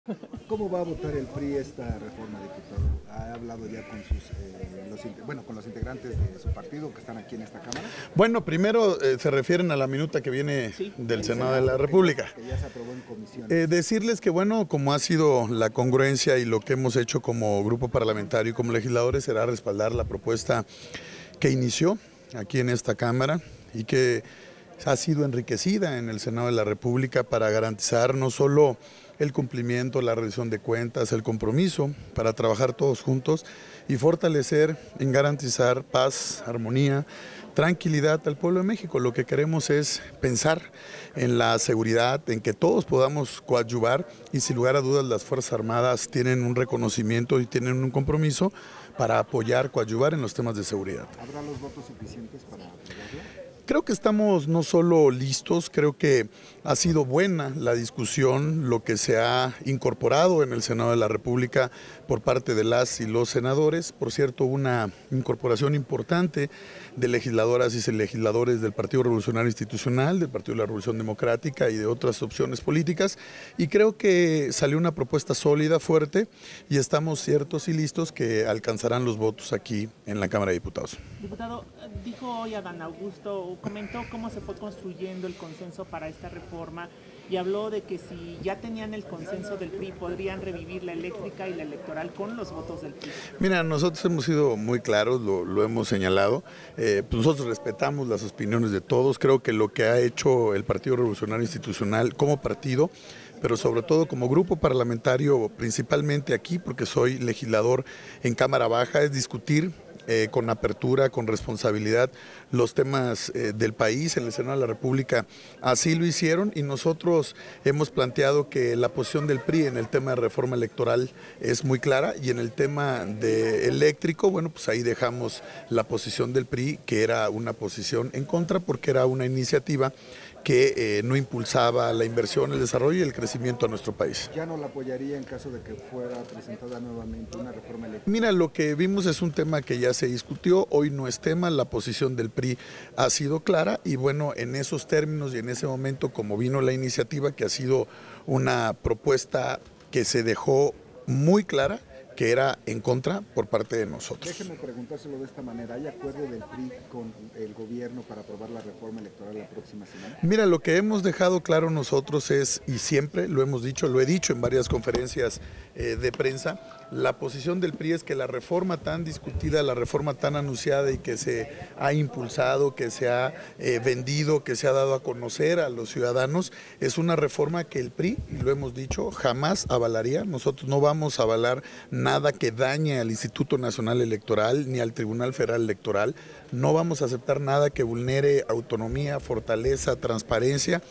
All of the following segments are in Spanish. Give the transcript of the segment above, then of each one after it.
¿Cómo va a votar el PRI esta reforma, diputado? ¿Ha hablado ya con con los integrantes de su partido que están aquí en esta Cámara? Bueno, primero se refieren a la minuta que viene del Senado de la República. Que ya se aprobó en comisión. Decirles que bueno, como ha sido la congruencia y lo que hemos hecho como grupo parlamentario y como legisladores será respaldar la propuesta que inició aquí en esta Cámara y que ha sido enriquecida en el Senado de la República para garantizar no solo el cumplimiento, la rendición de cuentas, el compromiso para trabajar todos juntos y fortalecer en garantizar paz, armonía, tranquilidad al pueblo de México. Lo que queremos es pensar en la seguridad, en que todos podamos coadyuvar y sin lugar a dudas las Fuerzas Armadas tienen un reconocimiento y tienen un compromiso para apoyar, coadyuvar en los temas de seguridad. ¿Habrá los votos suficientes para aprobarlo? Creo que estamos no solo listos, creo que ha sido buena la discusión, lo que se ha incorporado en el Senado de la República por parte de las y los senadores. Por cierto, una incorporación importante de legisladoras y legisladores del Partido Revolucionario Institucional, del Partido de la Revolución Democrática y de otras opciones políticas. Y creo que salió una propuesta sólida, fuerte, y estamos ciertos y listos que alcanzarán los votos aquí en la Cámara de Diputados. Diputado, dijo hoy Adán Augusto, comentó cómo se fue construyendo el consenso para esta reforma y habló de que si ya tenían el consenso del PRI podrían revivir la eléctrica y la electoral con los votos del PRI. Mira, nosotros hemos sido muy claros, lo hemos señalado, pues nosotros respetamos las opiniones de todos, creo que lo que ha hecho el Partido Revolucionario Institucional como partido, pero sobre todo como grupo parlamentario, principalmente aquí, porque soy legislador en Cámara Baja, es discutir con apertura, con responsabilidad, los temas del país. En el Senado de la República así lo hicieron y nosotros hemos planteado que la posición del PRI en el tema de reforma electoral es muy clara y en el tema de eléctrico, bueno, pues ahí dejamos la posición del PRI, que era una posición en contra porque era una iniciativa que no impulsaba la inversión, el desarrollo y el crecimiento a nuestro país. ¿Ya no la apoyaría en caso de que fuera presentada nuevamente una reforma eléctrica? Mira, lo que vimos es un tema que ya se discutió, hoy no es tema, la posición del PRI ha sido clara y bueno, en esos términos y en ese momento como vino la iniciativa, que ha sido una propuesta que se dejó muy clara, que era en contra por parte de nosotros. Déjeme preguntárselo de esta manera, ¿hay acuerdo del PRI con el gobierno para aprobar la reforma electoral la próxima semana? Mira, lo que hemos dejado claro nosotros es, y siempre lo hemos dicho, lo he dicho en varias conferencias de prensa, la posición del PRI es que la reforma tan discutida, la reforma tan anunciada y que se ha impulsado, que se ha vendido, que se ha dado a conocer a los ciudadanos, es una reforma que el PRI, y lo hemos dicho, jamás avalaría. Nosotros no vamos a avalar nada que dañe al Instituto Nacional Electoral ni al Tribunal Federal Electoral. No vamos a aceptar nada que vulnere autonomía, fortaleza, transparencia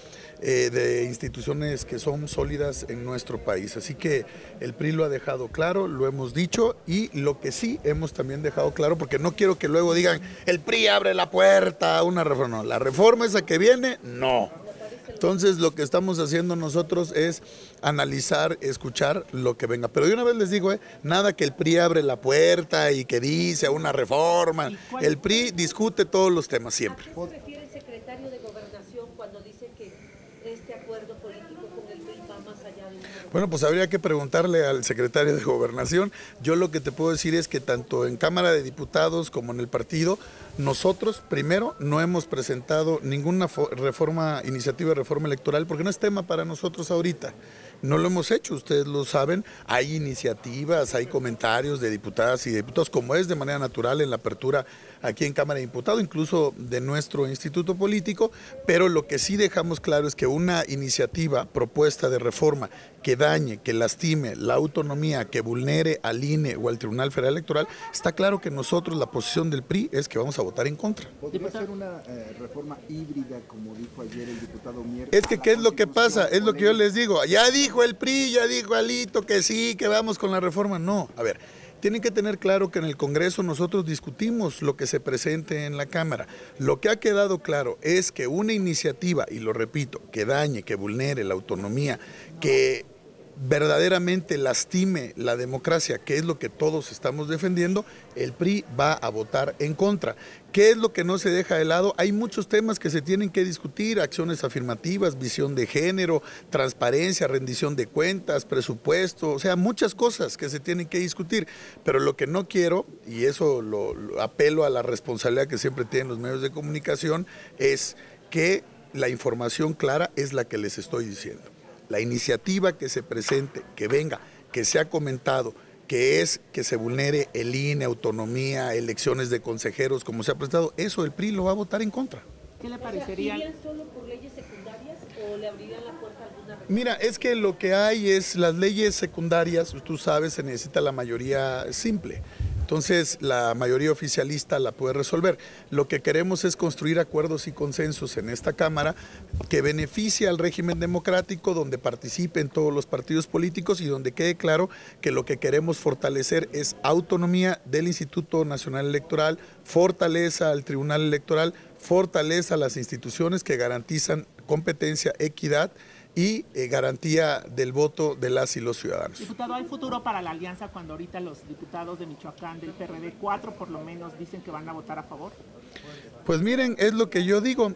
de instituciones que son sólidas en nuestro país. Así que el PRI lo ha dejado claro, lo hemos dicho y lo que sí hemos también dejado claro, porque no quiero que luego digan el PRI abre la puerta a una reforma. No, la reforma esa que viene, no. Entonces lo que estamos haciendo nosotros es analizar, escuchar lo que venga. Pero de una vez les digo, nada que el PRI abre la puerta y que dice a una reforma. El PRI discute todos los temas siempre. ¿A qué se refiere el secretario de Gobernación cuando dice que este acuerdo político con el PRI va más allá de una reforma? Bueno, pues habría que preguntarle al secretario de Gobernación. Yo lo que te puedo decir es que tanto en Cámara de Diputados como en el partido, nosotros primero no hemos presentado ninguna iniciativa de reforma electoral porque no es tema para nosotros ahorita. No lo hemos hecho, ustedes lo saben, hay iniciativas, hay comentarios de diputadas y diputados, como es de manera natural en la apertura aquí en Cámara de Diputados, incluso de nuestro instituto político, pero lo que sí dejamos claro es que una iniciativa, propuesta de reforma que dañe, que lastime la autonomía, que vulnere al INE o al Tribunal Federal Electoral, está claro que nosotros, la posición del PRI es que vamos a votar en contra. ¿Podría ser una reforma híbrida, como dijo ayer el diputado Mier? Es que, ¿qué es lo que pasa? Es lo que yo les digo. Ya dijo el PRI, ya dijo Alito que sí, que vamos con la reforma. No, a ver, tienen que tener claro que en el Congreso nosotros discutimos lo que se presente en la Cámara. Lo que ha quedado claro es que una iniciativa, y lo repito, que dañe, que vulnere la autonomía, que verdaderamente lastime la democracia, que es lo que todos estamos defendiendo, el PRI va a votar en contra. ¿Qué es lo que no se deja de lado? Hay muchos temas que se tienen que discutir, acciones afirmativas, visión de género, transparencia, rendición de cuentas, presupuesto, o sea, muchas cosas que se tienen que discutir, pero lo que no quiero, y eso lo apelo a la responsabilidad que siempre tienen los medios de comunicación, es que la información clara es la que les estoy diciendo. La iniciativa que se presente, que venga, que se ha comentado, que es que se vulnere el INE, autonomía, elecciones de consejeros, como se ha presentado, eso el PRI lo va a votar en contra. ¿Qué le parecería? ¿Irían solo por leyes secundarias o le abrirían la puerta a alguna reforma? Mira, es que lo que hay es las leyes secundarias, tú sabes, se necesita la mayoría simple. Entonces, la mayoría oficialista la puede resolver. Lo que queremos es construir acuerdos y consensos en esta Cámara que beneficie al régimen democrático, donde participen todos los partidos políticos y donde quede claro que lo que queremos fortalecer es autonomía del Instituto Nacional Electoral, fortaleza al Tribunal Electoral, fortaleza a las instituciones que garantizan competencia, equidad y garantía del voto de las y los ciudadanos. Diputado, ¿hay futuro para la alianza cuando ahorita los diputados de Michoacán del PRD, 4 por lo menos, dicen que van a votar a favor? Pues miren, es lo que yo digo,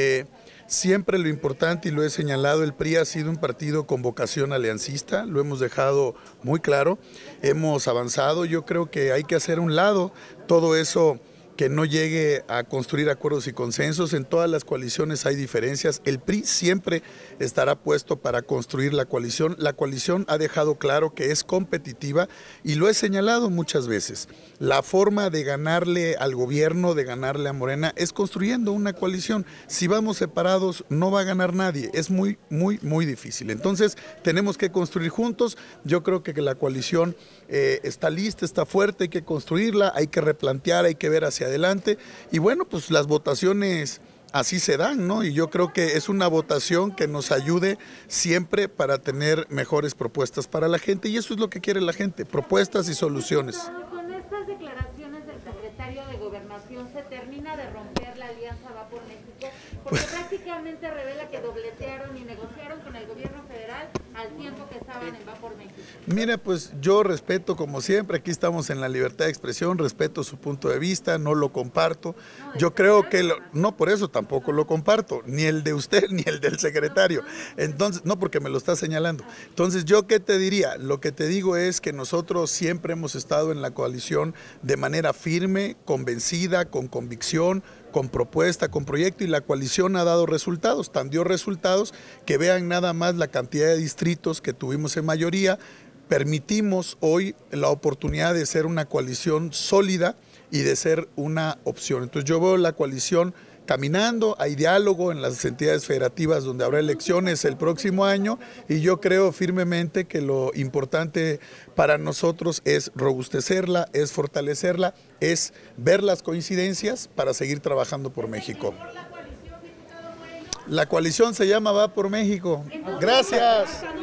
siempre lo importante y lo he señalado, el PRI ha sido un partido con vocación aliancista, lo hemos dejado muy claro, hemos avanzado, yo creo que hay que hacer a un lado todo eso que no llegue a construir acuerdos y consensos. En todas las coaliciones hay diferencias. El PRI siempre estará puesto para construir la coalición. La coalición ha dejado claro que es competitiva y lo he señalado muchas veces. La forma de ganarle al gobierno, de ganarle a Morena, es construyendo una coalición. Si vamos separados, no va a ganar nadie. Es muy, muy, muy difícil. Entonces, tenemos que construir juntos. Yo creo que la coalición está lista, está fuerte, hay que construirla, hay que replantear, hay que ver hacia adelante y bueno, pues las votaciones así se dan, ¿no? Y yo creo que es una votación que nos ayude siempre para tener mejores propuestas para la gente y eso es lo que quiere la gente, propuestas y soluciones. Con estas declaraciones del secretario de Gobernación se termina de romper la alianza Va por México, porque prácticamente revela que dobletearon y negociaron con el gobierno federal al tiempo que estaban en Va por México. Mira, pues yo respeto como siempre, aquí estamos en la libertad de expresión, respeto su punto de vista, no lo comparto. Yo creo que, no por eso tampoco lo comparto, ni el de usted ni el del secretario. Entonces, no porque me lo está señalando. Entonces, ¿yo qué te diría? Lo que te digo es que nosotros siempre hemos estado en la coalición de manera firme, convencida, con convicción, con propuesta, con proyecto y la coalición ha dado resultados, tan dio resultados que vean nada más la cantidad de distritos que tuvimos en mayoría, permitimos hoy la oportunidad de ser una coalición sólida y de ser una opción. Entonces yo veo la coalición caminando, hay diálogo en las entidades federativas donde habrá elecciones el próximo año y yo creo firmemente que lo importante para nosotros es robustecerla, es fortalecerla, es ver las coincidencias para seguir trabajando por México. La coalición se llama Va por México. Gracias.